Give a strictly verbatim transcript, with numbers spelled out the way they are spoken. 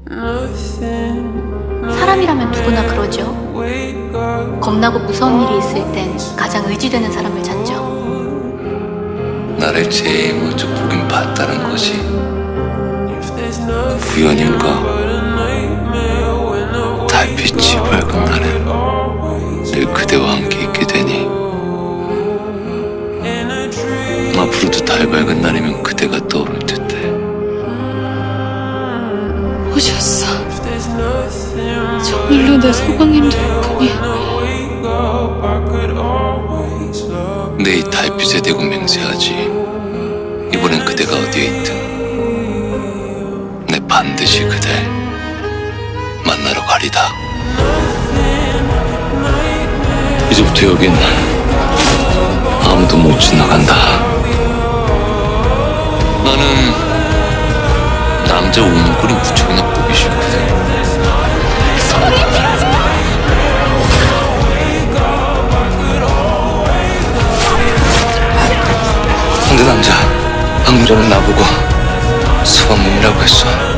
사람이라면 누구나 그러죠. 겁나고 무서운 일이 있을 땐 가장 의지되는 사람을 찾죠. 나를 제일 먼저 보긴 봤다는 거지. 우연인가? 달빛이 밝은 날에 늘 그대와 함께 있게 되니 앞으로도 달 밝은 날이면 그대가 떠오를 듯해. 오셨어. 정말로 내 소방님들 뿐이. 내 이 달빛에 대고 맹세하지. 이번엔 그대가 어디에 있든 내 반드시 그댈 만나러 가리다. 이제부터 여긴 아무도 못 지나간다. 나는 남자 우는 꼴이 무척이나 보기 싫거든. 소방이 필요하지. 근데 남자 방금 전에 나보고 소방님이라고 했어.